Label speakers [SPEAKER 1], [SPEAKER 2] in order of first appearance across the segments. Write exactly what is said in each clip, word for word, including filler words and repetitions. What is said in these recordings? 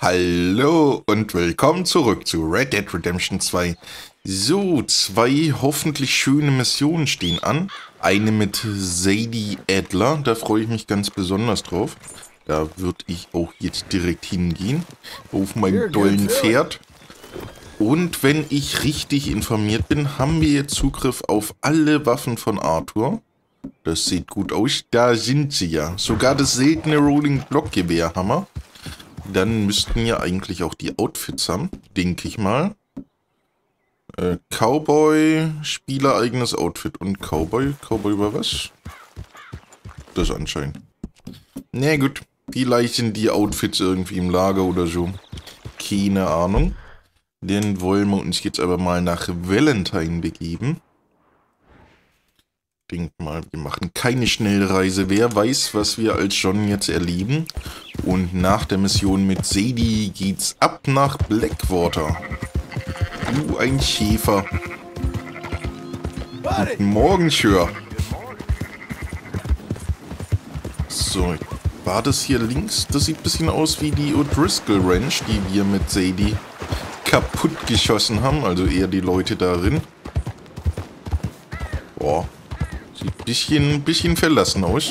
[SPEAKER 1] Hallo und willkommen zurück zu Red Dead Redemption zwei. So, zwei hoffentlich schöne Missionen stehen an. Eine mit Sadie Adler, da freue ich mich ganz besonders drauf. Da würde ich auch jetzt direkt hingehen, auf meinem tollen Pferd. Und wenn ich richtig informiert bin, haben wir jetzt Zugriff auf alle Waffen von Arthur. Das sieht gut aus, da sind sie ja. Sogar das seltene Rolling Block Gewehr haben wir. Dann müssten ja eigentlich auch die Outfits haben, denke ich mal. Äh, Cowboy, spielereigenes Outfit. Und Cowboy? Cowboy über was? Das anscheinend. Na gut, vielleicht sind die Outfits irgendwie im Lager oder so. Keine Ahnung. Dann wollen wir uns jetzt aber mal nach Valentine begeben. Denk mal, wir machen keine Schnellreise. Wer weiß, was wir als John jetzt erleben. Und nach der Mission mit Sadie geht's ab nach Blackwater. Du, ein Schäfer. Guten Morgen, Schör. So, war das hier links? Das sieht ein bisschen aus wie die O'Driscoll Ranch, die wir mit Sadie kaputt geschossen haben. Also eher die Leute darin. Boah. Sieht ein bisschen, bisschen verlassen aus.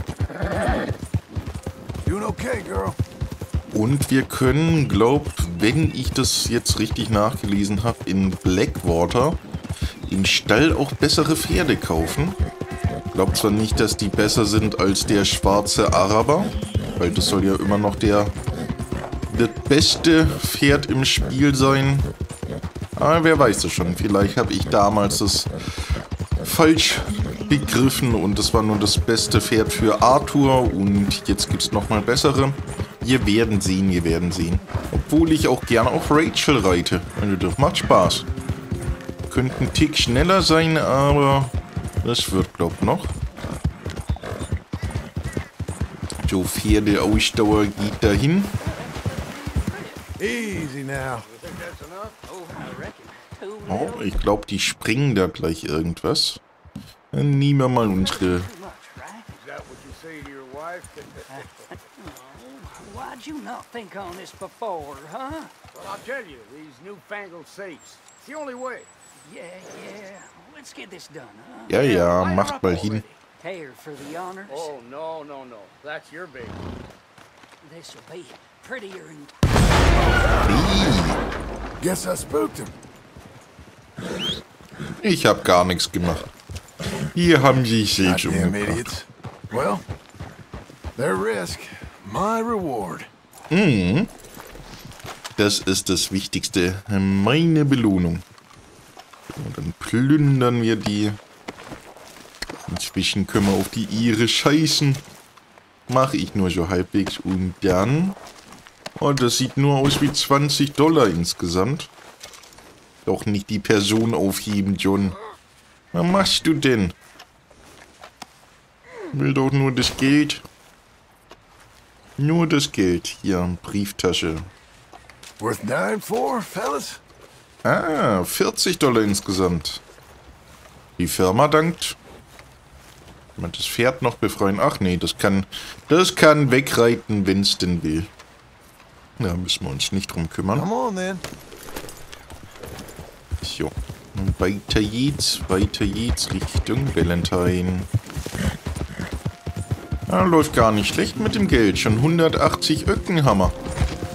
[SPEAKER 1] Und wir können, glaub, wenn ich das jetzt richtig nachgelesen habe, in Blackwater im Stall auch bessere Pferde kaufen. Ich glaube zwar nicht, dass die besser sind als der schwarze Araber, weil das soll ja immer noch der das beste Pferd im Spiel sein. Aber wer weiß es schon. Vielleicht habe ich damals das falsch begriffen und das war nur das beste Pferd für Arthur und jetzt gibt es nochmal bessere. Wir werden sehen, wir werden sehen. Obwohl ich auch gerne auf Rachel reite. Also das macht Spaß. Könnte ein Tick schneller sein, aber das wird, glaub ich, noch. So, Pferdeausdauer geht dahin. Oh, ich glaube, die springen da gleich irgendwas. Dann nehmen wir mal unsere...
[SPEAKER 2] Why'd you not think on this before, huh?
[SPEAKER 3] Well, I'll tell you, these newfangled safes. It's the only way.
[SPEAKER 2] Yeah, yeah. Let's get this done, huh?
[SPEAKER 1] Ja, ja, macht mal hin.
[SPEAKER 2] Care for the honors?
[SPEAKER 3] Oh, no, no, no. That's your baby.
[SPEAKER 2] This'll be prettier and...
[SPEAKER 4] Guess I spooked him.
[SPEAKER 1] Ich habe gar nichts gemacht. Hier haben sie sich selbst umgebracht.
[SPEAKER 4] Well, their risk, my reward.
[SPEAKER 1] Mhm. Das ist das Wichtigste. Meine Belohnung. Und dann plündern wir die. Inzwischen können wir auf die Ihre scheißen. Mache ich nur so halbwegs. Und dann... Oh, das sieht nur aus wie zwanzig Dollar insgesamt. Doch nicht die Person aufheben, John. Was machst du denn? Will doch nur das Geld. Nur das Geld. Hier, Brieftasche.
[SPEAKER 4] Worth dying for, fellas?
[SPEAKER 1] Ah, vierzig Dollar insgesamt. Die Firma dankt. Man das Pferd noch befreien. Ach nee, das kann, das kann wegreiten, wenn es denn will. Da müssen wir uns nicht drum kümmern.
[SPEAKER 4] Come on, then.
[SPEAKER 1] So, weiter geht's, weiter geht's Richtung Valentine. Ah, läuft gar nicht schlecht mit dem Geld. Schon hundertachtzig Öcken haben wir.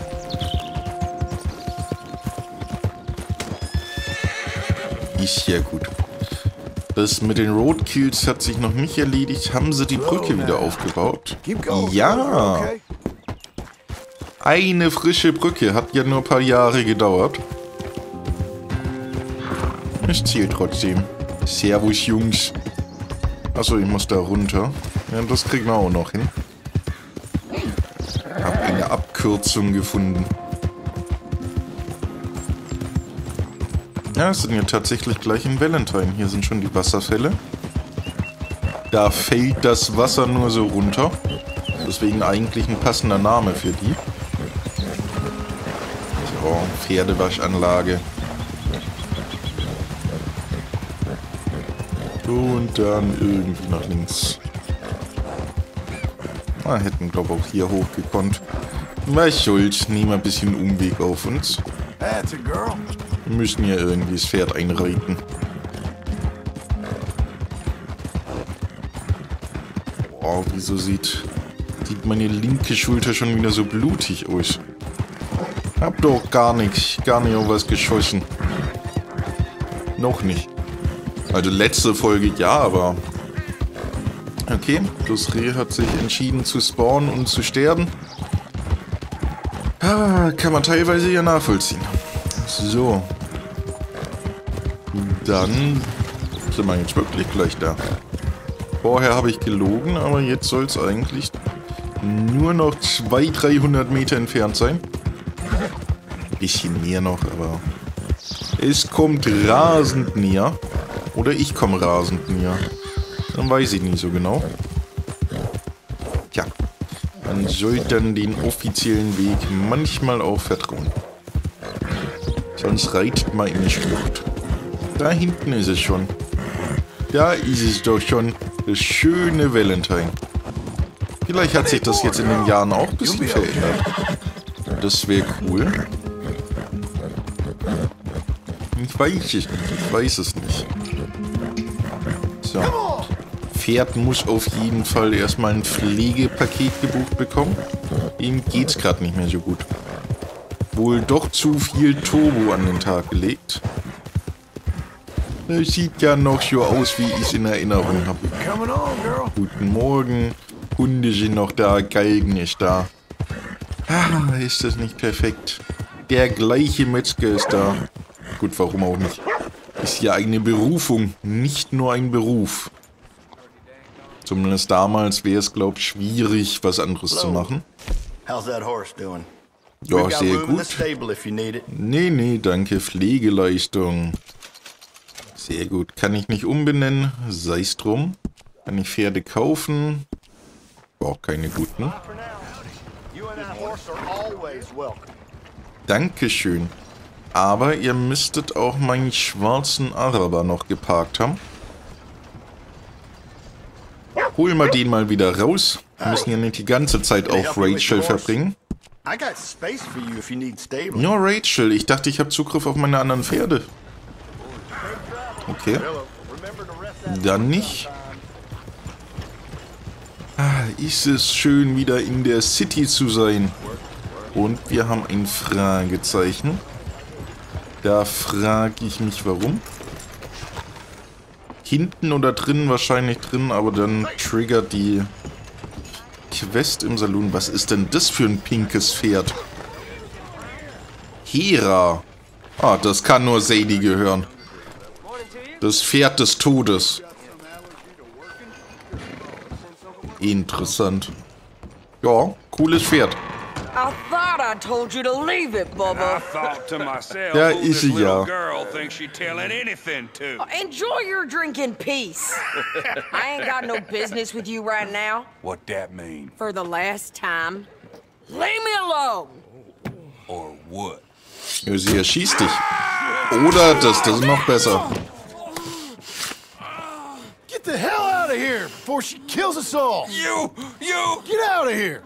[SPEAKER 1] Ist ja gut. Das mit den Roadkills hat sich noch nicht erledigt. Haben sie die Brücke wieder aufgebaut? Ja! Eine frische Brücke. Hat ja nur ein paar Jahre gedauert. Es zählt trotzdem. Servus, Jungs. Achso, ich muss da runter. Ja, das kriegen wir auch noch hin. Hab eine Abkürzung gefunden. Ja, es sind ja tatsächlich gleich in Valentine. Hier sind schon die Wasserfälle. Da fällt das Wasser nur so runter. Deswegen eigentlich ein passender Name für die. So, Pferdewaschanlage. Und dann irgendwie nach links. Ah, hätten, glaube ich, auch hier hochgekonnt. Was soll's, nehmen wir ein bisschen Umweg auf uns.
[SPEAKER 4] That's a girl.
[SPEAKER 1] Wir müssen ja irgendwie das Pferd einreiten. Boah, wieso sieht, sieht meine linke Schulter schon wieder so blutig aus? Hab doch gar nichts, gar nicht auf was geschossen. Noch nicht. Also letzte Folge ja, aber... Okay, das Reh hat sich entschieden zu spawnen und zu sterben. Ah, kann man teilweise ja nachvollziehen. So. Dann sind wir jetzt wirklich gleich da. Vorher habe ich gelogen, aber jetzt soll es eigentlich nur noch zweihundert, dreihundert Meter entfernt sein. Ein bisschen mehr noch, aber es kommt rasend näher. Oder ich komme rasend näher. Dann weiß ich nicht so genau. Tja, man soll dann den offiziellen Weg manchmal auch vertrauen. Sonst reitet man in die Schlucht. Da hinten ist es schon. Da ist es doch schon, das schöne Valentine. Vielleicht hat sich das jetzt in den Jahren auch ein bisschen verändert. Das wäre cool. Ich weiß es nicht, ich weiß es nicht. So. Pferd muss auf jeden Fall erstmal ein Pflegepaket gebucht bekommen. Ihm geht's gerade nicht mehr so gut. Wohl doch zu viel Turbo an den Tag gelegt. Das sieht ja noch so aus, wie ich es in Erinnerung habe. Guten Morgen. Hunde sind noch da, Galgen ist da. Ah, ist das nicht perfekt. Der gleiche Metzger ist da. Gut, warum auch nicht. Ist ja eine Berufung, nicht nur ein Beruf. Zumindest damals wäre es, glaube ich, schwierig, was anderes zu machen.
[SPEAKER 5] How's that horse doing?
[SPEAKER 1] Ja, sehr gut. Nee, nee, danke. Pflegeleistung. Sehr gut. Kann ich nicht umbenennen. Sei's drum. Kann ich Pferde kaufen? Braucht keine guten. Dankeschön. Aber ihr müsstet auch meinen schwarzen Araber noch geparkt haben. Holen wir den mal wieder raus. Wir müssen ja nicht die ganze Zeit auf Rachel verbringen. Ja, Rachel, ich dachte, ich habe Zugriff auf meine anderen Pferde. Okay. Dann nicht. Ah, ist es schön, wieder in der City zu sein. Und wir haben ein Fragezeichen. Da frage ich mich, warum. Hinten oder drinnen, wahrscheinlich drin, aber dann triggert die Quest im Saloon. Was ist denn das für ein pinkes Pferd? Hera. Ah, das kann nur Sadie gehören. Das Pferd des Todes. Interessant. Ja, cooles Pferd.
[SPEAKER 2] I thought I told you to leave it, Bubba.
[SPEAKER 3] I thought to myself,
[SPEAKER 1] Ja,
[SPEAKER 3] who
[SPEAKER 1] ist
[SPEAKER 3] this
[SPEAKER 1] sie ja.
[SPEAKER 3] little girl thinks she telling anything to.
[SPEAKER 2] Enjoy your drink in peace. I ain't got no business with you right now.
[SPEAKER 3] What that mean?
[SPEAKER 2] For the last time, leave me alone.
[SPEAKER 3] Or what?
[SPEAKER 1] Ja, sie erschießt dich. Oder das, das ist noch besser.
[SPEAKER 4] Get the hell out of here before she kills us all.
[SPEAKER 3] You, you.
[SPEAKER 4] Get out of here.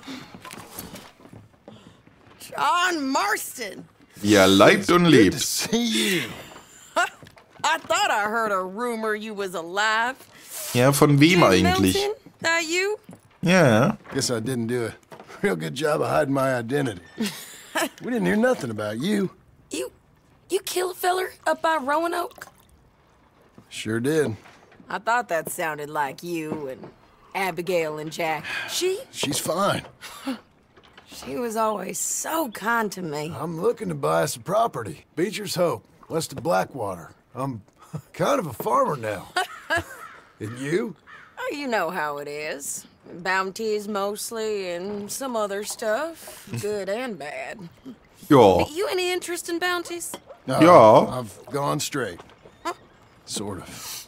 [SPEAKER 2] John Marston.
[SPEAKER 1] Ja, leibt und
[SPEAKER 4] Good to
[SPEAKER 1] lebt.
[SPEAKER 4] see you.
[SPEAKER 2] I thought I heard a rumor you was alive.
[SPEAKER 1] Ja, von wem
[SPEAKER 2] Jim
[SPEAKER 1] eigentlich?
[SPEAKER 2] Milton? That you?
[SPEAKER 1] Ja.
[SPEAKER 4] Guess I didn't do a real good job of hiding my identity. We didn't hear nothing about you.
[SPEAKER 2] You, you kill a feller up by Roanoke?
[SPEAKER 4] Sure did.
[SPEAKER 2] I thought that sounded like you and Abigail and Jack. She,
[SPEAKER 4] She's fine.
[SPEAKER 2] she was always so kind to me.
[SPEAKER 4] I'm looking to buy some property. Beecher's Hope, west of Blackwater. I'm kind of a farmer now. And you?
[SPEAKER 2] Oh, you know how it is. Bounties mostly and some other stuff, good and bad.
[SPEAKER 1] Ja.
[SPEAKER 2] You any interest in bounties?
[SPEAKER 4] No,
[SPEAKER 1] Yeah.
[SPEAKER 4] I've gone straight. Sort of.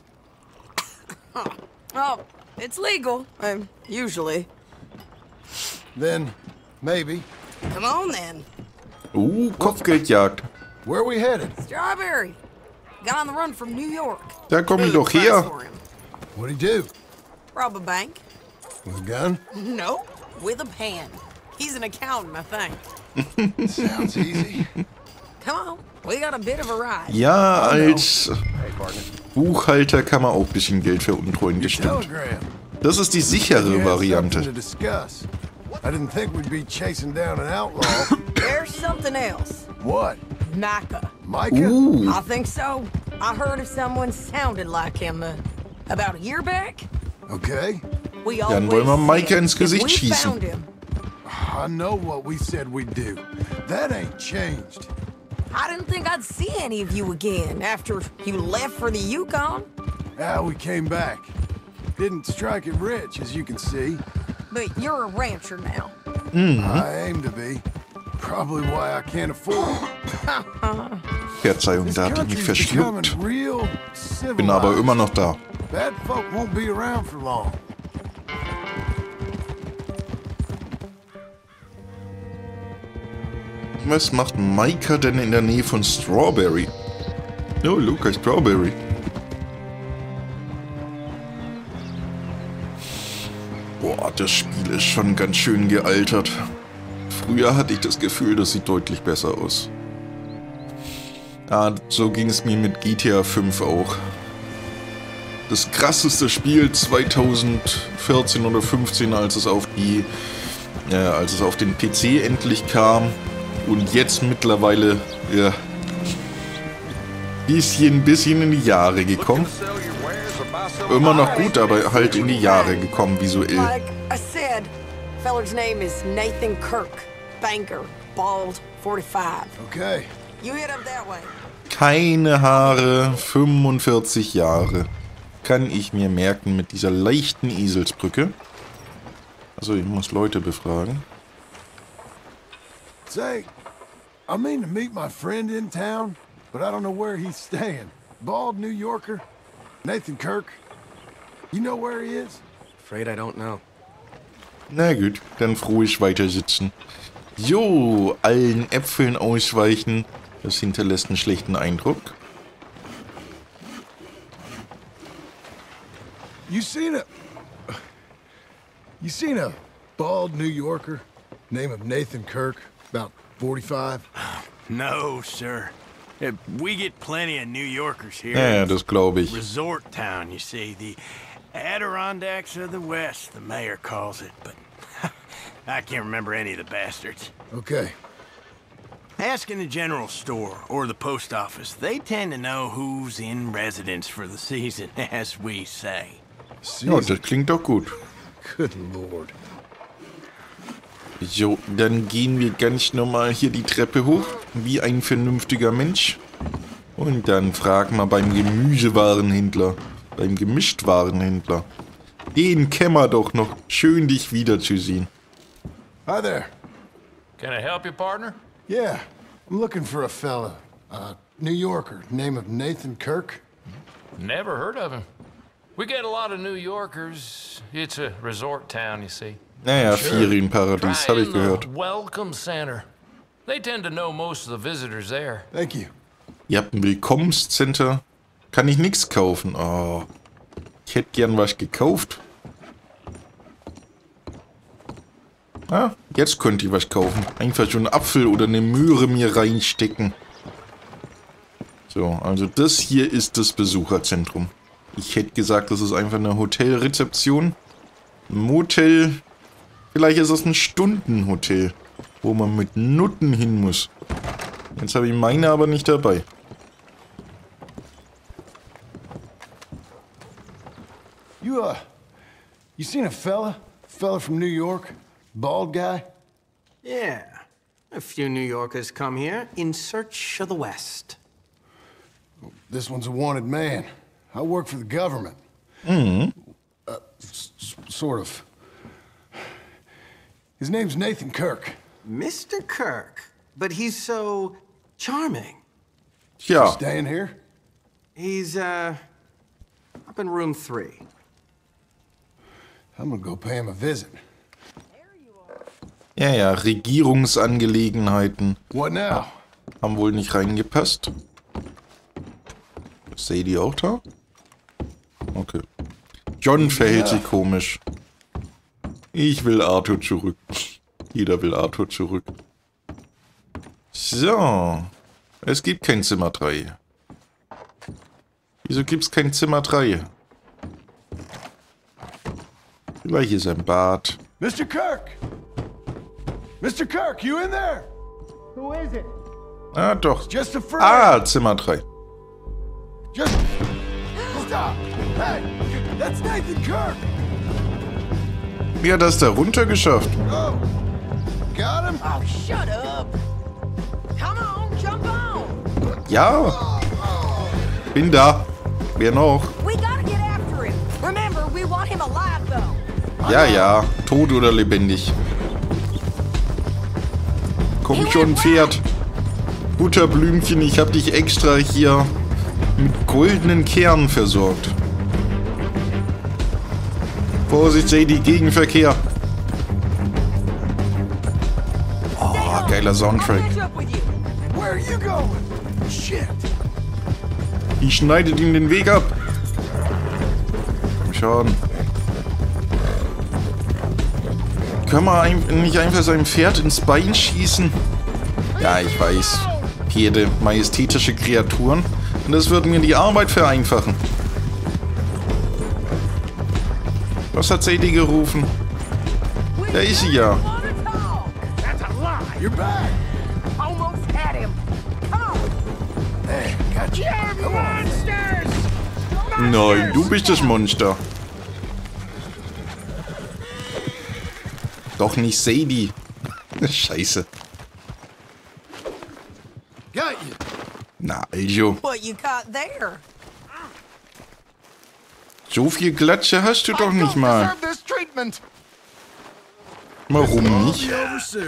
[SPEAKER 2] Oh, it's legal, um, usually.
[SPEAKER 4] Then, maybe.
[SPEAKER 2] Come on then.
[SPEAKER 1] Uh, Kopfgeldjagd.
[SPEAKER 4] Where are we headed?
[SPEAKER 2] Strawberry. Got on the run from New York.
[SPEAKER 1] Da komm ich
[SPEAKER 2] Big
[SPEAKER 1] doch
[SPEAKER 2] price
[SPEAKER 1] her.
[SPEAKER 2] for him.
[SPEAKER 4] What'd he do?
[SPEAKER 2] Rob a bank?
[SPEAKER 4] With a gun?
[SPEAKER 2] No, with a pen. He's an accountant, I think.
[SPEAKER 4] Sounds easy.
[SPEAKER 2] Come on, we got a bit of a ride.
[SPEAKER 1] Ja, als Buchhalter kann man auch ein bisschen Geld veruntreuen, gestimmt.
[SPEAKER 4] Telegram.
[SPEAKER 1] Das ist die
[SPEAKER 4] You
[SPEAKER 1] sichere
[SPEAKER 4] had something to
[SPEAKER 1] Variante.
[SPEAKER 4] discuss. I didn't think we'd be chasing down an outlaw.
[SPEAKER 2] There's something else.
[SPEAKER 4] What?
[SPEAKER 2] Micah.
[SPEAKER 4] Micah?
[SPEAKER 1] Uh,
[SPEAKER 2] I think so. I heard of someone sounded like him uh, about a year back.
[SPEAKER 4] Okay.
[SPEAKER 2] We
[SPEAKER 1] Dann
[SPEAKER 2] always
[SPEAKER 1] wollen wir Micah
[SPEAKER 2] said
[SPEAKER 1] ins
[SPEAKER 2] if
[SPEAKER 1] Gesicht
[SPEAKER 2] we
[SPEAKER 1] schießen.
[SPEAKER 2] found him.
[SPEAKER 4] I know what we said we'd do. That ain't changed.
[SPEAKER 2] I didn't think I'd see any of you again after you left for the Yukon.
[SPEAKER 4] Ah, we came back. Didn't strike it rich, as you can see.
[SPEAKER 2] But you're a rancher now.
[SPEAKER 4] I aim to be. Probably why I can't afford it.
[SPEAKER 1] Verzeihung,
[SPEAKER 4] This
[SPEAKER 1] da hatte ich mich
[SPEAKER 4] country's becoming
[SPEAKER 1] verschluckt.
[SPEAKER 4] real
[SPEAKER 1] Bin aber immer
[SPEAKER 4] civilized.
[SPEAKER 1] noch da.
[SPEAKER 4] Bad folk won't be around for long.
[SPEAKER 1] Was macht Micah denn in der Nähe von Strawberry? Oh, Luca Strawberry. Boah, das Spiel ist schon ganz schön gealtert. Früher hatte ich das Gefühl, das sieht deutlich besser aus. Ah, so ging es mir mit G T A fünf auch. Das krasseste Spiel zweitausendvierzehn oder fünfzehn, als es auf die, äh, als es auf den P C endlich kam. Und jetzt mittlerweile, ja, bisschen, bisschen in die Jahre gekommen. Immer noch gut, aber halt in die Jahre gekommen visuell.
[SPEAKER 2] Like I said, feller's name is Nathan Kirk. Banker, bald, forty-five.
[SPEAKER 4] Okay.
[SPEAKER 2] You hit up that way.
[SPEAKER 1] Keine Haare, fünfundvierzig Jahre. Kann ich mir merken mit dieser leichten Eselsbrücke. Also ich muss Leute befragen.
[SPEAKER 4] Say, I mean to meet my friend in town, but I don't know where he's staying. Bald New Yorker? Nathan Kirk? You know where he is?
[SPEAKER 6] Afraid I don't know.
[SPEAKER 1] Na gut, dann ruhig weiter sitzen. Jo, allen Äpfeln ausweichen. Das hinterlässt einen schlechten Eindruck.
[SPEAKER 4] You seen a... You seen a bald New Yorker? Name of Nathan Kirk? About forty-five?
[SPEAKER 3] No, sir. Uh, We get plenty of New Yorkers here.
[SPEAKER 1] Ja, ja, das glaube ich.
[SPEAKER 3] Resort town, you see. The Adirondacks of the West, the mayor calls it. But I can't remember any of the bastards.
[SPEAKER 4] Okay.
[SPEAKER 3] Ask in the general store or the post office. They tend to know who's in residence for the season, as we say.
[SPEAKER 1] Ja, das klingt doch gut.
[SPEAKER 4] Good lord.
[SPEAKER 1] So, dann gehen wir ganz normal hier die Treppe hoch, wie ein vernünftiger Mensch. Und dann fragen wir beim Gemüsewarenhändler, beim Gemischtwarenhändler. Den kennen wir doch noch. Schön, dich wiederzusehen.
[SPEAKER 4] Hi there.
[SPEAKER 7] Can I help you, partner?
[SPEAKER 4] Yeah, I'm looking for a fella. Uh, New Yorker, name of Nathan Kirk.
[SPEAKER 7] Never heard of him. We get a lot of New Yorkers. It's a resort town, you see.
[SPEAKER 1] Naja, Ferienparadies, habe
[SPEAKER 7] Try
[SPEAKER 1] ich
[SPEAKER 7] in the
[SPEAKER 1] gehört.
[SPEAKER 7] Welcome Center. They tend to know most of the visitors there.
[SPEAKER 4] Thank you.
[SPEAKER 1] Ihr habt ein Willkommenscenter. Kann ich nichts kaufen. Oh, ich hätte gern was gekauft. Ah, jetzt könnte ich was kaufen. Einfach so einen Apfel oder eine Möhre mir reinstecken. So, also das hier ist das Besucherzentrum. Ich hätte gesagt, das ist einfach eine Hotelrezeption. Ein Motel. Vielleicht ist das ein Stundenhotel, wo man mit Nutten hin muss. Jetzt habe ich meine aber nicht dabei.
[SPEAKER 4] You, uh, you seen a fella? Fella from New York? Bald guy?
[SPEAKER 6] Yeah. A few New Yorkers come here in search of the West.
[SPEAKER 4] This one's a wanted man. I work for the government. Mm-hmm. Uh, s- s- sort of. His name's Nathan Kirk.
[SPEAKER 6] Mister Kirk. But he's so charming.
[SPEAKER 1] Tja,
[SPEAKER 4] Staying here?
[SPEAKER 6] He's, uh, up in room three.
[SPEAKER 4] I'm gonna go pay him a visit.
[SPEAKER 1] ja, ja, Regierungsangelegenheiten
[SPEAKER 4] What now?
[SPEAKER 1] haben wohl nicht reingepasst. Ist Sadie auch da? Okay. John verhält sich komisch. Ich will Arthur zurück. Jeder will Arthur zurück. So. Es gibt kein Zimmer drei. Wieso gibt es kein Zimmer drei? Vielleicht ist ein Bad.
[SPEAKER 4] Mister Kirk! Mister Kirk, you in there?
[SPEAKER 3] Who is it?
[SPEAKER 1] Ah, doch.
[SPEAKER 4] Just a friend.
[SPEAKER 1] Ah, Zimmer drei.
[SPEAKER 4] Just stop. Hey, that's Nathan Kirk.
[SPEAKER 1] Wie hat das da runter geschafft?
[SPEAKER 4] Oh, got him.
[SPEAKER 2] Oh, shut up. Come on, jump on.
[SPEAKER 1] Ja. Bin da. Wer noch?
[SPEAKER 2] We gotta get after him. Remember, we want him alive, though.
[SPEAKER 1] Ja, ja. Tot oder lebendig. Komm schon, Pferd. Butterblümchen, ich hab dich extra hier mit goldenen Kernen versorgt. Vorsicht, Sadie, Gegenverkehr. Oh, geiler Soundtrack.
[SPEAKER 4] Where are you going? Shit.
[SPEAKER 1] Die schneidet ihm den Weg ab. Schauen. Können wir ein, nicht einfach sein Pferd ins Bein schießen? Ja, ich weiß. Pferde, majestätische Kreaturen. Und das würde mir die Arbeit vereinfachen. Was hat Sadie gerufen? Da ist sie ja.
[SPEAKER 3] That's a lie.
[SPEAKER 4] You're back.
[SPEAKER 2] Almost had him. Come on.
[SPEAKER 4] Hey, got you.
[SPEAKER 3] You're monsters!
[SPEAKER 1] Nein, du bist das Monster. Doch nicht Sadie. Scheiße.
[SPEAKER 4] Got you.
[SPEAKER 1] Na, also.
[SPEAKER 2] What you got there?
[SPEAKER 1] So viel Glatsche hast du doch nicht mal.
[SPEAKER 4] This treatment.
[SPEAKER 1] Warum nicht?
[SPEAKER 4] Be over soon.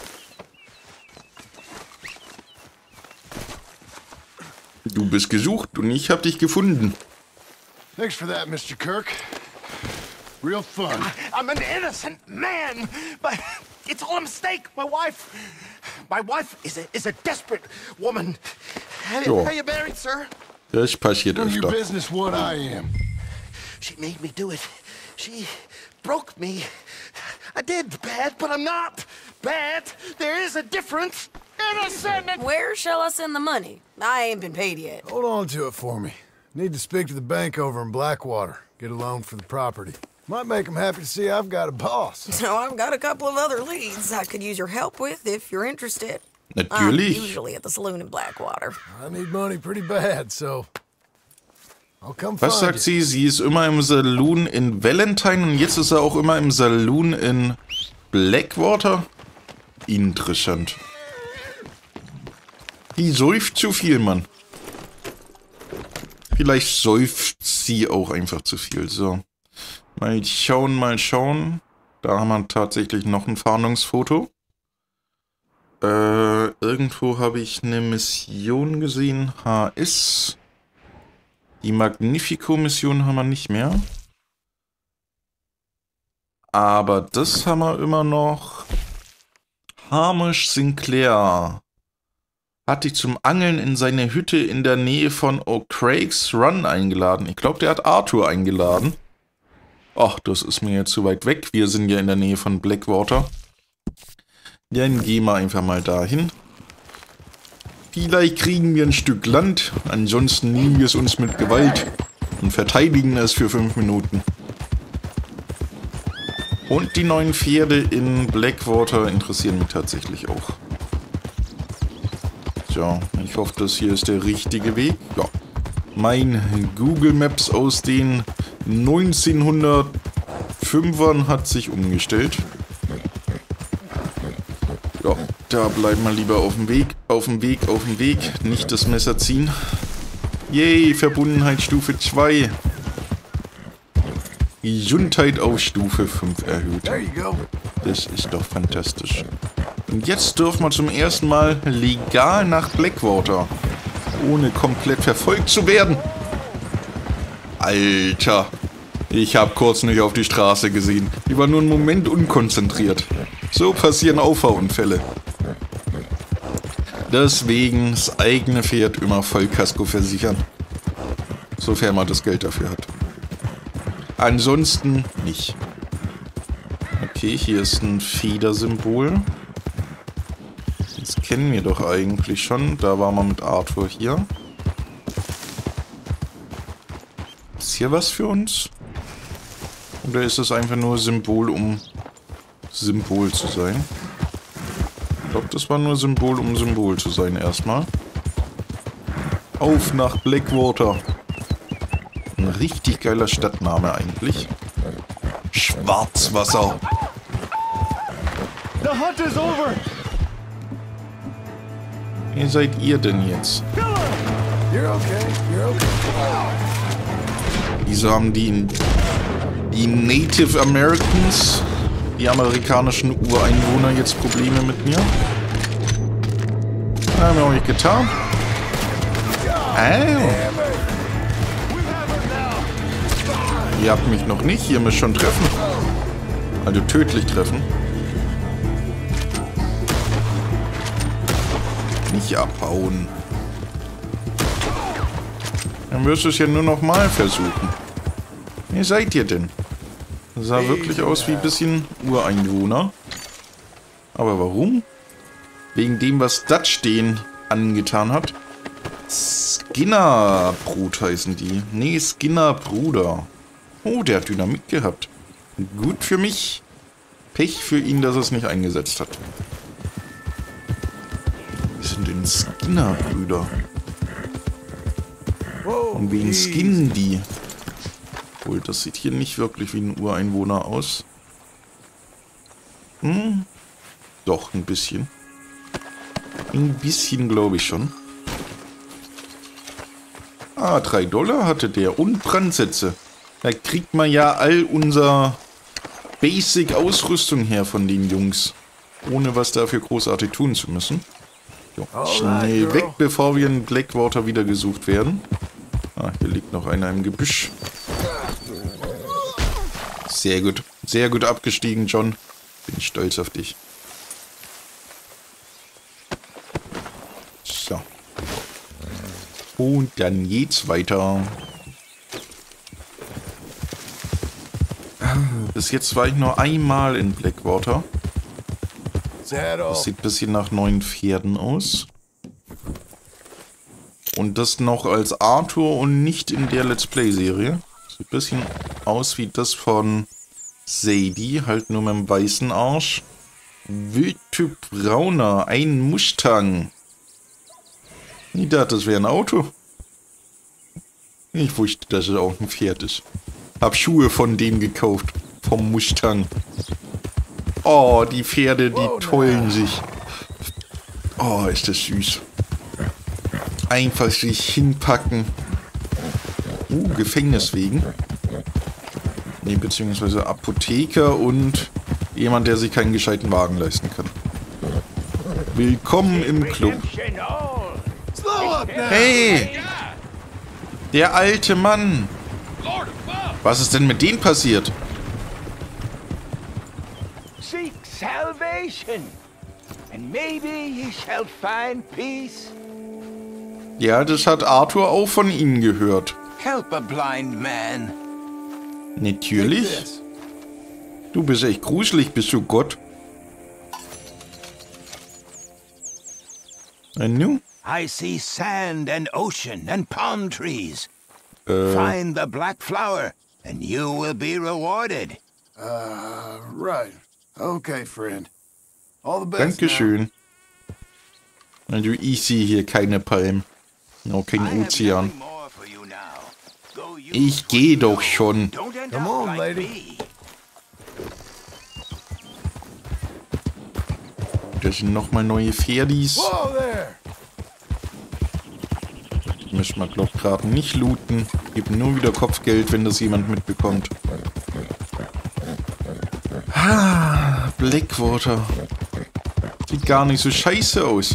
[SPEAKER 1] Du bist gesucht und ich hab dich gefunden.
[SPEAKER 4] Thanks for that, Mister Kirk. Real fun.
[SPEAKER 3] I'm an innocent man, but it's all a mistake. My wife, my wife is a is a desperate woman. How,
[SPEAKER 1] Sure.
[SPEAKER 3] how you married, sir?
[SPEAKER 1] Das passiert
[SPEAKER 4] None of your
[SPEAKER 1] öfter.
[SPEAKER 4] business what I am.
[SPEAKER 3] She made me do it. She broke me. I did bad, but I'm not bad. There is a difference. Innocent and
[SPEAKER 2] Where shall I send the money? I ain't been paid yet.
[SPEAKER 4] Hold on to it for me. Need to speak to the bank over in Blackwater. Get a loan for the property. Might make them happy to see I've got a boss.
[SPEAKER 2] So I've got a couple of other leads I could use your help with if you're interested. I'm
[SPEAKER 1] Natürlich.
[SPEAKER 2] usually at the saloon in Blackwater.
[SPEAKER 4] I need money pretty bad, so I'll come
[SPEAKER 1] Was
[SPEAKER 4] find
[SPEAKER 1] sagt
[SPEAKER 4] you.
[SPEAKER 1] sie? Sie ist immer im Saloon in Valentine und jetzt ist er auch immer im Saloon in Blackwater? Interessant. Die säuft zu viel, Mann. Vielleicht säuft sie auch einfach zu viel. So. Mal schauen, mal schauen. Da haben wir tatsächlich noch ein Fahndungsfoto. Äh, irgendwo habe ich eine Mission gesehen. H S. Die Magnifico-Mission haben wir nicht mehr. Aber das haben wir immer noch. Hamish Sinclair hat dich zum Angeln in seine Hütte in der Nähe von O'Craig's Run eingeladen. Ich glaube, der hat Arthur eingeladen. Ach, das ist mir jetzt zu weit weg. Wir sind ja in der Nähe von Blackwater. Dann gehen wir einfach mal dahin. Vielleicht kriegen wir ein Stück Land. Ansonsten nehmen wir es uns mit Gewalt und verteidigen es für fünf Minuten. Und die neuen Pferde in Blackwater interessieren mich tatsächlich auch. So, ich hoffe, das hier ist der richtige Weg. Ja. Mein Google Maps aus den neunzehnhundertfünfern hat sich umgestellt. Ja, da bleiben wir lieber auf dem Weg, auf dem Weg, auf dem Weg. Nicht das Messer ziehen. Yay, Verbundenheit Stufe zwei. Gesundheit auf Stufe fünf erhöht.
[SPEAKER 4] There you go.
[SPEAKER 1] Das ist doch fantastisch. Und jetzt dürfen wir zum ersten Mal legal nach Blackwater. Ohne komplett verfolgt zu werden. Alter. Ich habe kurz nicht auf die Straße gesehen. Ich war nur einen Moment unkonzentriert. So passieren Auffahrunfälle. Deswegen das eigene Pferd immer Vollkasko versichern. Sofern man das Geld dafür hat. Ansonsten nicht. Okay, hier ist ein Federsymbol. Das kennen wir doch eigentlich schon. Da waren wir mit Arthur hier. Ist hier was für uns? Oder ist das einfach nur Symbol, um Symbol zu sein? Ich glaube, das war nur Symbol, um Symbol zu sein erstmal. Auf nach Blackwater. Ein richtig geiler Stadtname eigentlich. Schwarzwasser.
[SPEAKER 3] The hunt is over.
[SPEAKER 1] Wer seid ihr denn jetzt?
[SPEAKER 4] You're okay. You're okay.
[SPEAKER 1] Wieso haben die, die Native Americans, die amerikanischen Ureinwohner, jetzt Probleme mit mir? Haben wir euch getan? Oh. Ihr habt mich noch nicht, ihr müsst schon treffen. Also tödlich treffen. Nicht abhauen. Dann wirst du es ja nur noch mal versuchen. Wer seid ihr denn? Das sah wirklich aus wie ein bisschen Ureinwohner. Aber warum? Wegen dem, was Dutch den angetan hat. Skinner-Brut heißen die. Nee, Skinner-Bruder. Oh, der hat Dynamit gehabt. Gut für mich. Pech für ihn, dass er es nicht eingesetzt hat. Wie sind denn Skinner-Brüder? Und wen skinnen die? Obwohl, das sieht hier nicht wirklich wie ein Ureinwohner aus. Hm. Doch, ein bisschen. Ein bisschen, glaube ich schon. Ah, drei Dollar hatte der. Und Brandsätze. Da kriegt man ja all unser Basic-Ausrüstung her von den Jungs. Ohne was dafür großartig tun zu müssen. Jo, schnell weg, bevor wir in Blackwater wieder gesucht werden. Ah, hier liegt noch einer im Gebüsch. Sehr gut. Sehr gut abgestiegen, John. Bin stolz auf dich. So. Und dann geht's weiter. Bis jetzt war ich nur einmal in Blackwater. Das sieht ein bisschen nach neuen Pferden aus. Und das noch als Arthur und nicht in der Let's Play-Serie. Sieht ein bisschen aus wie das von Sadie, halt nur mit dem weißen Arsch. Wildtyp Brauner, ein Mustang. Ich dachte, das wäre ein Auto. Ich wusste, dass es auch ein Pferd ist. Hab Schuhe von denen gekauft. Vom Mustang. Oh, die Pferde, die tollen sich. Oh, ist das süß. Einfach sich hinpacken. Uh, Gefängniswegen. Nee, beziehungsweise Apotheker und jemand, der sich keinen gescheiten Wagen leisten kann. Willkommen im Club. Hey! Der alte Mann! Was ist denn mit denen passiert?
[SPEAKER 8] Seek salvation, and maybe ye shall find peace.
[SPEAKER 1] Ja, das hat Arthur auch von ihnen gehört.
[SPEAKER 8] Help a blind man.
[SPEAKER 1] Natürlich. Du bist echt gruselig, bist du Gott? Und nu?
[SPEAKER 8] I see sand and ocean and palm trees.
[SPEAKER 1] Äh.
[SPEAKER 8] Find the black flower, and you will be rewarded.
[SPEAKER 4] Uh, right. Okay, friend. All the best.
[SPEAKER 1] Dankeschön. Also ich sehe hier keine Palmen. Auch kein Ozean. Ich gehe doch schon.
[SPEAKER 4] Come on, lady.
[SPEAKER 1] Das sind nochmal neue Pferdis.
[SPEAKER 4] Whoa there.
[SPEAKER 1] Die müssen wir, glaub ich, gerade nicht looten. Gibt nur wieder Kopfgeld, wenn das jemand mitbekommt. Ah, Blackwater. Sieht gar nicht so scheiße aus.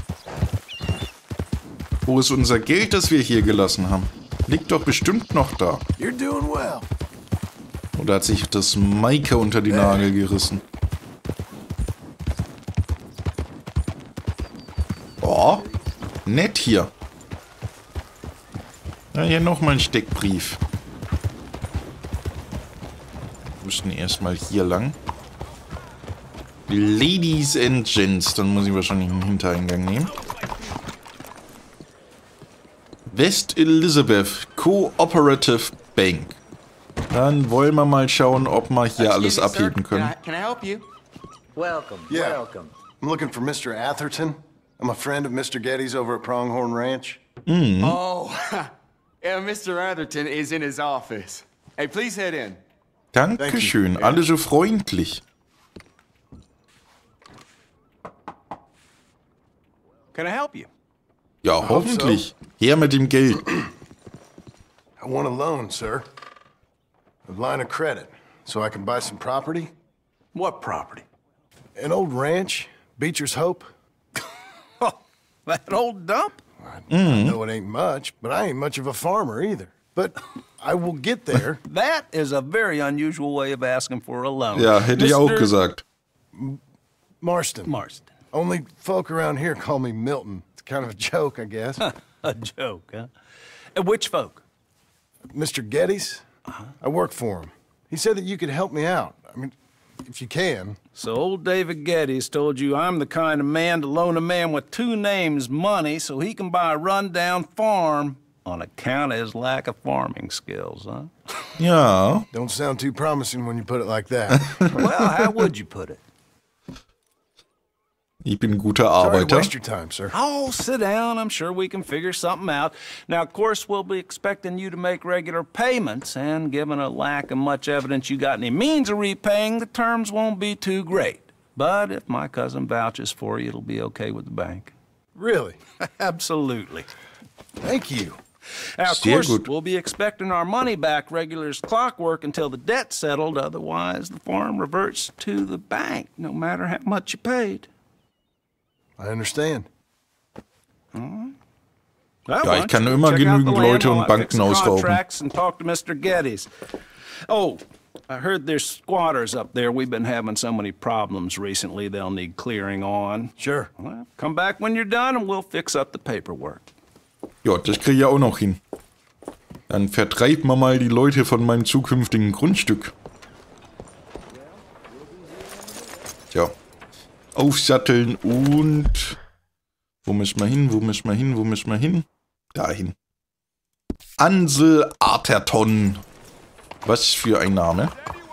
[SPEAKER 1] Wo ist unser Geld, das wir hier gelassen haben? Liegt doch bestimmt noch da.
[SPEAKER 4] You're doing well.
[SPEAKER 1] Oder hat sich das Maike unter die Nagel gerissen? Oh, nett hier. Ja, hier nochmal ein Steckbrief. Wir müssen erstmal hier lang. Ladies and Gents, dann muss ich wahrscheinlich einen Hintereingang nehmen. West Elizabeth Cooperative Bank. Dann wollen wir mal schauen, ob wir hier alles abheben können.
[SPEAKER 6] Can I help you?
[SPEAKER 5] Welcome,
[SPEAKER 4] Yeah.
[SPEAKER 5] welcome.
[SPEAKER 4] I'm looking for Mister Atherton. I'm a friend of Mister Getty's over at Pronghorn Ranch.
[SPEAKER 9] Oh, yeah, Mister Atherton is in his office. Hey, please head in.
[SPEAKER 1] Dankeschön, alle so freundlich.
[SPEAKER 6] Can I help you?
[SPEAKER 1] Ja, hoffentlich. Her mit dem Geld.
[SPEAKER 4] I want a loan, sir. A line of credit, so I can buy some property.
[SPEAKER 8] What property?
[SPEAKER 4] An old ranch, Beecher's Hope.
[SPEAKER 8] That old dump?
[SPEAKER 4] I know it ain't much, but I ain't much of a farmer either. But I will get there.
[SPEAKER 8] That is a very unusual way of asking for a loan.
[SPEAKER 1] Ja, hätte ich auch
[SPEAKER 8] Mister
[SPEAKER 1] gesagt.
[SPEAKER 4] Marston.
[SPEAKER 8] Marston.
[SPEAKER 4] Only folk around here call me Milton. It's kind of a joke, I guess.
[SPEAKER 8] A joke, huh? And which folk?
[SPEAKER 4] Mister Getty's? I work for him. He said that you could help me out. I mean, if you can.
[SPEAKER 8] So old David Geddes told you I'm the kind of man to loan a man with two names money so he can buy a rundown farm on account of his lack of farming skills, huh?
[SPEAKER 1] Ja.
[SPEAKER 4] Don't sound too promising when you put it like that.
[SPEAKER 8] Well, how would you put it?
[SPEAKER 1] Ich bin ein guter
[SPEAKER 4] Sorry to
[SPEAKER 1] Arbeiter.
[SPEAKER 4] waste your time, sir.
[SPEAKER 8] Oh, sit down. I'm sure we can figure something out. Now, of course, we'll be expecting you to make regular payments, and given a lack of much evidence you got any means of repaying, the terms won't be too great. But if my cousin vouches for you, it'll be okay with the bank.
[SPEAKER 4] Really?
[SPEAKER 8] Absolutely.
[SPEAKER 4] Thank you.
[SPEAKER 8] Now, of
[SPEAKER 1] Sehr
[SPEAKER 8] course,
[SPEAKER 1] gut.
[SPEAKER 8] we'll be expecting our money back regular as clockwork until the debt's settled. Otherwise, the farm reverts to the bank, no matter how much you paid.
[SPEAKER 4] I understand.
[SPEAKER 8] Well,
[SPEAKER 1] Ja,
[SPEAKER 8] why
[SPEAKER 1] ich
[SPEAKER 8] don't
[SPEAKER 1] kann
[SPEAKER 8] you
[SPEAKER 1] immer
[SPEAKER 8] check out
[SPEAKER 1] genügend
[SPEAKER 8] the
[SPEAKER 1] Leute
[SPEAKER 8] land
[SPEAKER 1] und
[SPEAKER 8] while I fix
[SPEAKER 1] Banken
[SPEAKER 8] the
[SPEAKER 1] ausrauben.
[SPEAKER 8] contracts and talk to Mister Geddes. Oh, I heard there's squatters up there. We've been having so many problems recently, they'll need clearing on.
[SPEAKER 4] Sure.
[SPEAKER 8] Well, come back when you're done and we'll fix up the paperwork.
[SPEAKER 1] Ja, das kriege ich auch noch hin. Dann vertreiben wir mal die Leute von meinem zukünftigen Grundstück. Tja. Aufsatteln und... Wo müssen wir hin, wo müssen wir hin, wo müssen wir hin? Dahin. Ansel Atherton. Was für ein Name.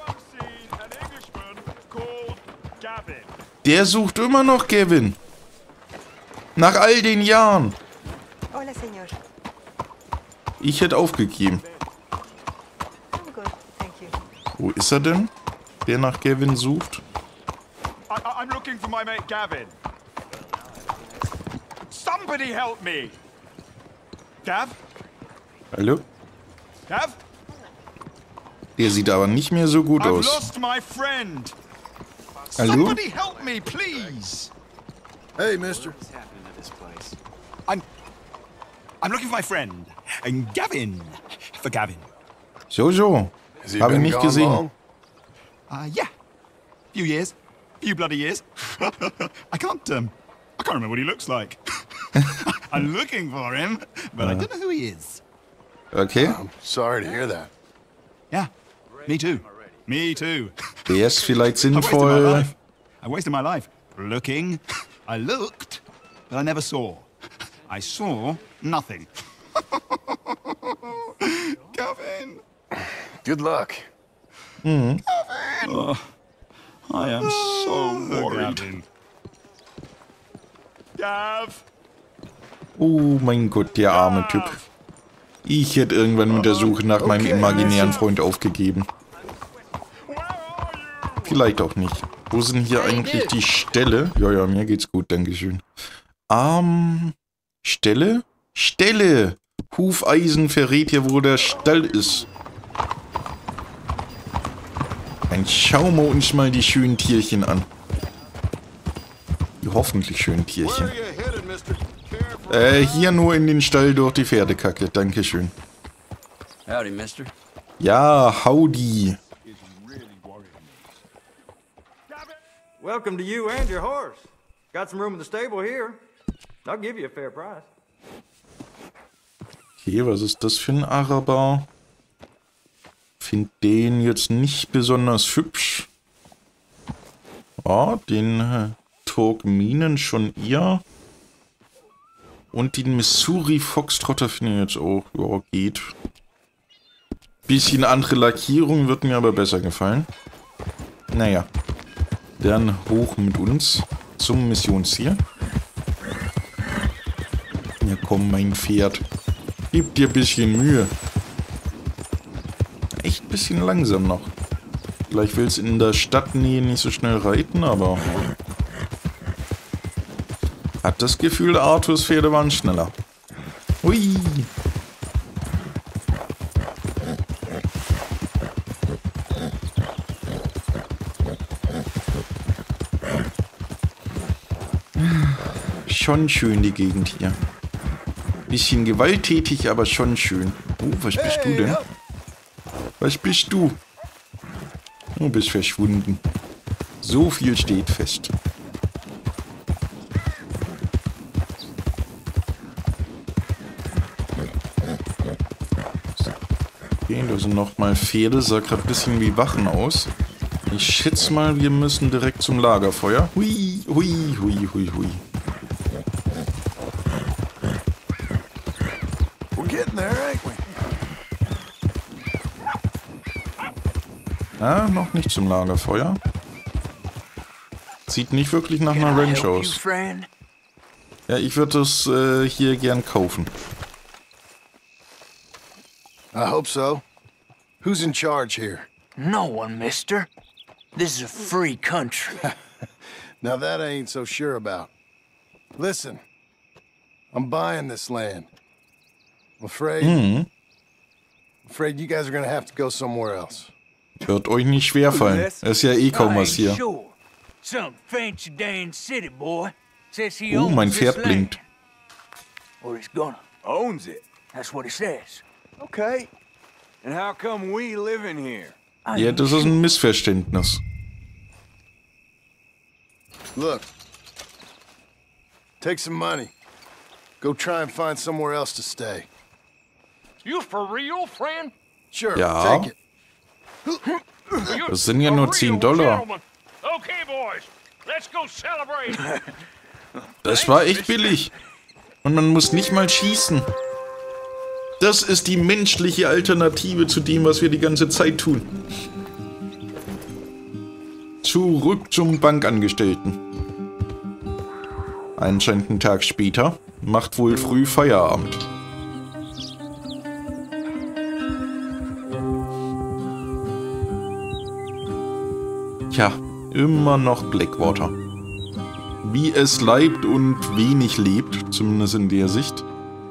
[SPEAKER 1] Der sucht immer noch Gavin. Nach all den Jahren.
[SPEAKER 10] Hola, señor.
[SPEAKER 1] Ich hätte aufgegeben.
[SPEAKER 10] I'm good, thank you.
[SPEAKER 1] Wo ist er denn? Der nach Gavin sucht?
[SPEAKER 11] I, I- I'm looking for my mate Gavin. Somebody help me! Gav?
[SPEAKER 1] Hallo?
[SPEAKER 11] Gav?
[SPEAKER 1] Der sieht aber nicht mehr so gut
[SPEAKER 11] I've
[SPEAKER 1] aus.
[SPEAKER 11] lost my friend.
[SPEAKER 1] Hallo?
[SPEAKER 11] Somebody help me, please.
[SPEAKER 4] Hey, mister.
[SPEAKER 11] I'm I'm looking for my friend. And Gavin. For Gavin.
[SPEAKER 1] So, so.
[SPEAKER 4] Has he
[SPEAKER 1] Habe ich
[SPEAKER 4] been
[SPEAKER 1] nicht
[SPEAKER 4] gone
[SPEAKER 1] gesehen.
[SPEAKER 4] long?
[SPEAKER 11] Uh yeah. Few years. Few bloody years. I can't um I can't remember what he looks like. I'm looking for him, but I don't know who he is.
[SPEAKER 1] Okay.
[SPEAKER 4] I'm sorry to hear that.
[SPEAKER 11] Yeah. Me too. Me too.
[SPEAKER 1] Der ist vielleicht
[SPEAKER 11] I wasted my
[SPEAKER 1] sinnvoll.
[SPEAKER 11] life. I wasted my life looking. I looked, but I never saw. I saw nothing. Gavin!
[SPEAKER 4] Good luck.
[SPEAKER 11] Gavin! I am so worried. Gavin. Gav!
[SPEAKER 1] Oh mein Gott, der arme Typ. Ich hätte irgendwann mit der Suche nach meinem imaginären Freund aufgegeben. Vielleicht auch nicht. Wo sind hier eigentlich die Ställe? Ja, ja, mir geht's gut, dankeschön. Ähm, Ställe? Ställe! Hufeisen verrät hier, wo der Stall ist. Dann schauen wir uns mal die schönen Tierchen an. Die hoffentlich schönen Tierchen. Äh, hier nur in den Stall durch die Pferdekacke. Dankeschön.
[SPEAKER 5] Howdy, mister.
[SPEAKER 1] Ja, howdy.
[SPEAKER 12] Welcome to you and your horse. Got some room in the stable here. I'll give you a fair price.
[SPEAKER 1] Okay, was ist das für ein Araber? Find den jetzt nicht besonders hübsch. Ja, den äh, Turkmenen schon eher. Und den Missouri Foxtrotter finde ich jetzt auch, ja, geht. Bisschen andere Lackierung wird mir aber besser gefallen. Naja. Dann hoch mit uns zum Missionsziel. Ja komm, mein Pferd. Gib dir ein bisschen Mühe. Echt ein bisschen langsam noch. Gleich will es in der Stadtnähe nicht so schnell reiten, aber... Hat das Gefühl, Arthurs Pferde waren schneller. Hui! Schon schön, die Gegend hier. Bisschen gewalttätig, aber schon schön. Oh, was bist du denn? Was bist du? Du bist verschwunden. So viel steht fest. Okay, da sind nochmal Pferde. Sah gerade ein bisschen wie Wachen aus. Ich schätze mal, wir müssen direkt zum Lagerfeuer. Hui, hui, hui, hui, hui. Ah, noch nicht zum Lagerfeuer. Sieht nicht wirklich nach einer Ranch aus. Ja, ich würde das äh, hier gern kaufen.
[SPEAKER 4] I hope so. Who's in charge here?
[SPEAKER 13] No one, mister. This is a free country.
[SPEAKER 4] Now that I ain't so sure about. Listen, I'm buying this land. I'm afraid...
[SPEAKER 1] Mhm.
[SPEAKER 4] afraid you guys are gonna have to go somewhere else.
[SPEAKER 1] Wird euch nicht schwerfallen. Ist ja eh kaum was hier.
[SPEAKER 13] Some fancy Dan city boy says he
[SPEAKER 1] Oh,
[SPEAKER 13] owns
[SPEAKER 1] mein
[SPEAKER 13] this
[SPEAKER 1] Pferd
[SPEAKER 13] land.
[SPEAKER 1] blinkt.
[SPEAKER 13] Or he's gonna.
[SPEAKER 9] Owns it?
[SPEAKER 13] That's what he says.
[SPEAKER 9] Okay. And how come we live in here?
[SPEAKER 1] Ja, das ist ein Missverständnis.
[SPEAKER 4] Look. Take some money. Go try and find somewhere else to stay.
[SPEAKER 7] You for real, friend?
[SPEAKER 4] Sure,
[SPEAKER 1] Ja.
[SPEAKER 4] take it.
[SPEAKER 1] Das sind ja nur zehn Dollar.
[SPEAKER 7] Okay, boys. Let's go celebrate.
[SPEAKER 1] Das war echt billig. Und man muss nicht mal schießen. Das ist die menschliche Alternative zu dem, was wir die ganze Zeit tun. Zurück zum Bankangestellten. Anscheinend einen Tag später. Macht wohl früh Feierabend. Tja, immer noch Blackwater. Wie es leibt und wenig lebt, zumindest in der Sicht.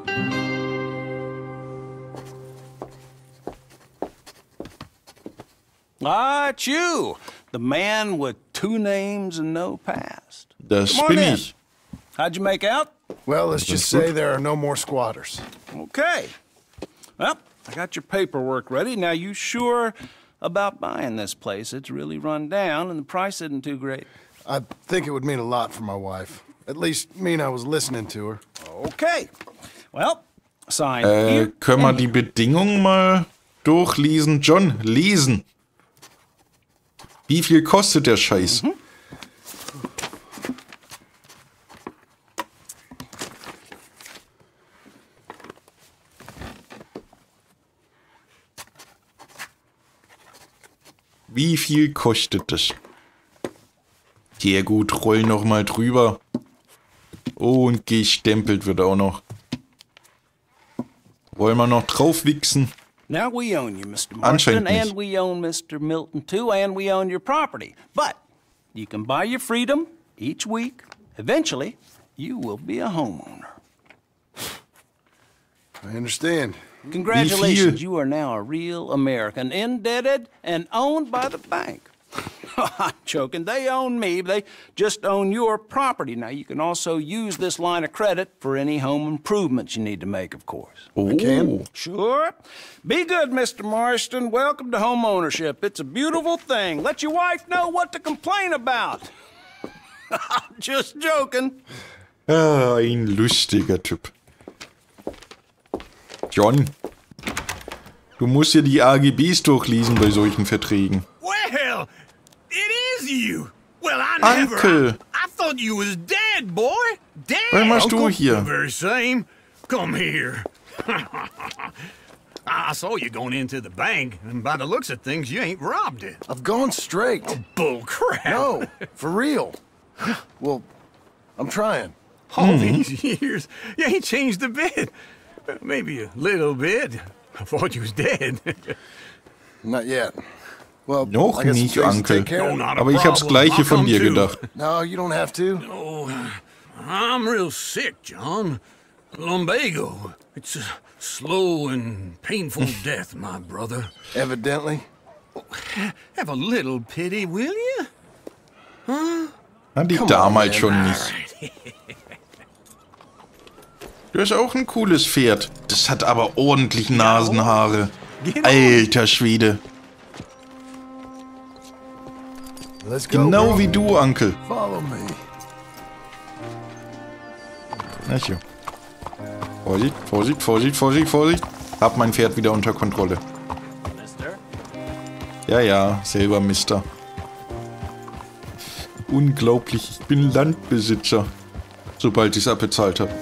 [SPEAKER 8] Ah, it's you, the man with two names and no past.
[SPEAKER 1] Das
[SPEAKER 8] Come on
[SPEAKER 1] bin
[SPEAKER 8] in.
[SPEAKER 1] ich.
[SPEAKER 8] How'd you make out?
[SPEAKER 4] Well, let's just say there are no more squatters.
[SPEAKER 8] Okay. Well, I got your paperwork ready. Now, you sure about buying this place? It's really run down, and the price isn't too great.
[SPEAKER 4] I think it would mean a lot for my wife. At least mean I was listening to her.
[SPEAKER 8] Okay. Well, sign
[SPEAKER 1] Äh,
[SPEAKER 8] here.
[SPEAKER 1] können wir die Bedingungen mal durchlesen? John, lesen. Wie viel kostet der Scheiß?
[SPEAKER 8] Mhm.
[SPEAKER 1] Wie viel kostet das? Sehr gut, roll noch mal drüber. Oh, und gestempelt wird auch noch. Wollen wir noch drauf wichsen?
[SPEAKER 8] Now we own you, Mister
[SPEAKER 1] Anscheinend
[SPEAKER 8] Marston,
[SPEAKER 1] nicht.
[SPEAKER 8] and we own Mister Milton too, and we own your property. But you can buy your freedom each week. Eventually, you will be a homeowner.
[SPEAKER 4] I understand.
[SPEAKER 8] Congratulations, you are now a real American, indebted and owned by the bank. I'm joking. They own me. They just own your property. Now, you can also use this line of credit for any home improvements you need to make, of course.
[SPEAKER 1] Oh. I can?
[SPEAKER 8] Sure. Be good, Mister Marston. Welcome to home ownership. It's a beautiful thing. Let your wife know what to complain about. Just joking.
[SPEAKER 1] Ah, ein lustiger Typ. John, du musst ja die A G Bs durchlesen bei solchen Verträgen.
[SPEAKER 14] Well, it is you.
[SPEAKER 13] Well, I never.
[SPEAKER 1] Uncle.
[SPEAKER 13] I, I thought you was dead, boy. Dead.
[SPEAKER 1] Was machst du hier?
[SPEAKER 13] The very same. Come here. I saw you going into the bank, and by the looks of things, you ain't robbed it.
[SPEAKER 4] I've gone straight.
[SPEAKER 13] Oh, bull crap.
[SPEAKER 4] No, for real. Well, I'm trying.
[SPEAKER 13] All
[SPEAKER 1] Mm-hmm.
[SPEAKER 13] these years, you ain't changed a bit. Maybe a little bit. I thought you was dead.
[SPEAKER 4] Not yet. Well,
[SPEAKER 1] Noch
[SPEAKER 4] I got some
[SPEAKER 1] nicht,
[SPEAKER 4] things to
[SPEAKER 1] Uncle.
[SPEAKER 4] take care of.
[SPEAKER 13] No, not a
[SPEAKER 1] Aber ich hab's
[SPEAKER 13] problem.
[SPEAKER 1] Gleiche
[SPEAKER 13] I'll
[SPEAKER 1] von
[SPEAKER 13] come
[SPEAKER 1] dir
[SPEAKER 13] too.
[SPEAKER 1] gedacht.
[SPEAKER 4] No, you don't have to.
[SPEAKER 13] Oh, I'm real sick, John. Lumbago. It's a slow and painful death, my brother.
[SPEAKER 4] Evidently.
[SPEAKER 13] Have a little pity, will you? Huh?
[SPEAKER 1] Na, die
[SPEAKER 4] Come
[SPEAKER 1] damals
[SPEAKER 4] on,
[SPEAKER 1] schon
[SPEAKER 4] man.
[SPEAKER 1] nicht. Du hast auch ein cooles Pferd. Das hat aber ordentlich Nasenhaare. Alter Schwede.
[SPEAKER 4] Let's go,
[SPEAKER 1] Genau
[SPEAKER 4] bro.
[SPEAKER 1] wie du, Onkel.
[SPEAKER 4] Follow me.
[SPEAKER 1] Na schön. Vorsicht, Vorsicht, Vorsicht, Vorsicht, Vorsicht. Hab mein Pferd wieder unter Kontrolle.
[SPEAKER 5] Mister?
[SPEAKER 1] Ja, ja, selber Mister. Unglaublich, ich bin Landbesitzer. Sobald ich es abbezahlt habe.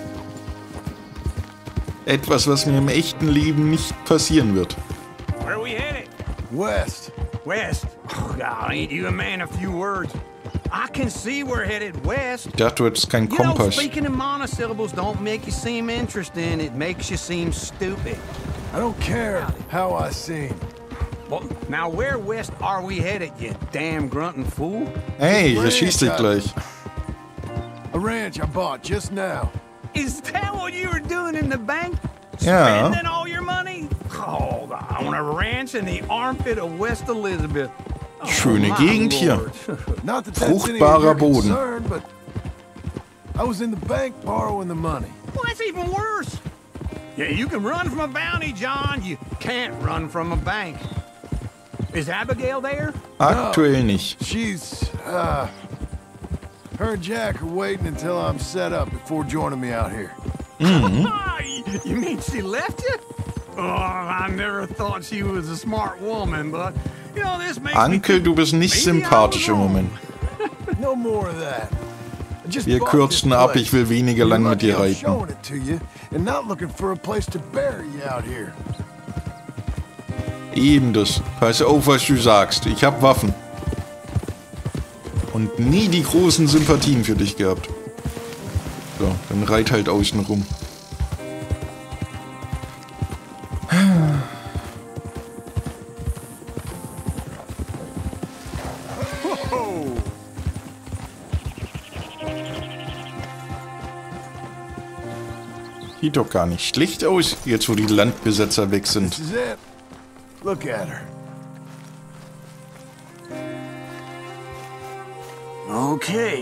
[SPEAKER 1] Etwas, was mir im echten Leben nicht passieren wird.
[SPEAKER 13] Where are we headed?
[SPEAKER 4] West.
[SPEAKER 13] West. Oh, God, ain't you a man of few words? I can see we're headed west.
[SPEAKER 1] Ich dachte, du hättest keinen
[SPEAKER 13] You know,
[SPEAKER 1] Kompass.
[SPEAKER 13] speaking in monosyllables don't make you seem interesting. It makes you seem stupid.
[SPEAKER 4] I don't care how I seem.
[SPEAKER 13] Well, now where west are we headed, you damn grunting fool?
[SPEAKER 1] Hey, hier schießt dich gleich.
[SPEAKER 4] A ranch I bought just now.
[SPEAKER 13] Is that what you were doing in the bank?
[SPEAKER 1] Ja.
[SPEAKER 13] Spending all your money? Oh, on a ranch in the armpit of West Elizabeth. Oh,
[SPEAKER 1] Schöne
[SPEAKER 13] my
[SPEAKER 1] Gegend hier.
[SPEAKER 13] Lord.
[SPEAKER 4] Not that that's any of
[SPEAKER 1] Fruchtbarer
[SPEAKER 4] your
[SPEAKER 1] Boden.
[SPEAKER 4] concern, but I was in the bank borrowing the money.
[SPEAKER 13] Well, that's even worse. Yeah, you can run from a bounty, John. You can't run from a bank. Is Abigail there?
[SPEAKER 1] Aktuell nicht.
[SPEAKER 4] She's, uh... her and Jack are waiting until I'm set up before joining me out here.
[SPEAKER 13] You mean she left you? Oh, I never thought she was a smart woman, but, you know, this makes me
[SPEAKER 1] Anke,
[SPEAKER 13] think
[SPEAKER 1] du bist nicht
[SPEAKER 13] maybe I was
[SPEAKER 1] sympathisch im
[SPEAKER 13] wrong.
[SPEAKER 1] Moment.
[SPEAKER 4] No more of that. I just
[SPEAKER 1] Wir
[SPEAKER 4] bought
[SPEAKER 1] kürzen
[SPEAKER 4] this
[SPEAKER 1] ab,
[SPEAKER 4] place.
[SPEAKER 1] ich will weniger lang
[SPEAKER 4] You're
[SPEAKER 1] mit dir
[SPEAKER 4] lucky I'm
[SPEAKER 1] reiten.
[SPEAKER 4] showing it to you and not looking for a place to bury you out here.
[SPEAKER 1] Eben das. Pass auf, was du sagst. Ich hab Waffen. Und nie die großen Sympathien für dich gehabt. So, dann reit halt außen rum. Sieht doch gar nicht schlecht aus, jetzt wo die Landbesitzer weg sind.
[SPEAKER 4] This is it. Look at her.
[SPEAKER 13] Okay.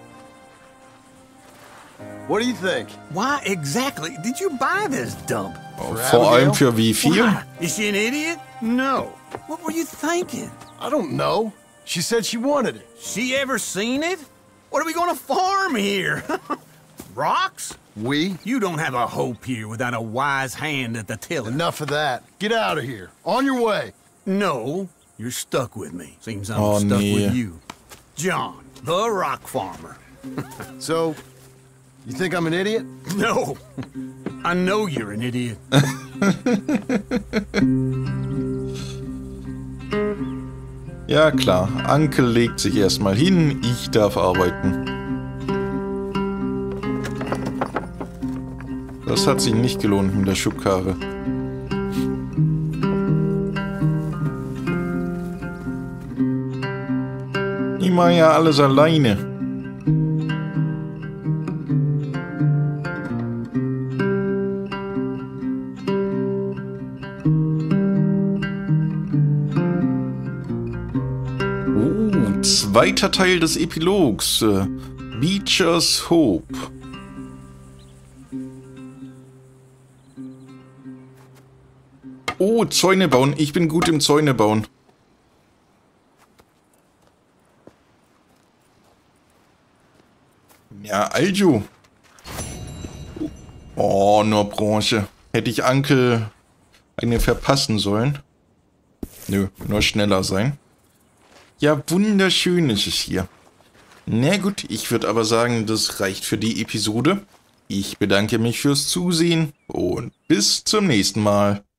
[SPEAKER 4] What do you think?
[SPEAKER 13] Why exactly did you buy this dump?
[SPEAKER 1] Vor allem für wie viel?
[SPEAKER 13] Why? Is she an idiot? No. What were you thinking?
[SPEAKER 4] I don't know. She said she wanted it.
[SPEAKER 13] She ever seen it? What are we gonna farm here? Rocks?
[SPEAKER 4] We?
[SPEAKER 13] You don't have a hope here without a wise hand at the tiller.
[SPEAKER 4] Enough of that. Get out of here. On your way.
[SPEAKER 13] No, you're stuck with me. Seems I'm
[SPEAKER 1] Oh,
[SPEAKER 13] stuck
[SPEAKER 1] nee.
[SPEAKER 13] with you. John, the rock farmer.
[SPEAKER 4] So, you think I'm an idiot?
[SPEAKER 13] No, I know you're an idiot.
[SPEAKER 1] Ja klar, Anke legt sich erstmal hin, ich darf arbeiten. Das hat sich nicht gelohnt mit der Schubkarre. Ich mache ja alles alleine. Oh, zweiter Teil des Epilogs. äh, Beecher's Hope. Oh, Zäune bauen. Ich bin gut im Zäune bauen. Ja, also. Oh, nur Bronze. Hätte ich Anke eine verpassen sollen. Nö, nur schneller sein. Ja, wunderschön ist es hier. Na gut, ich würde aber sagen, das reicht für die Episode. Ich bedanke mich fürs Zusehen und bis zum nächsten Mal.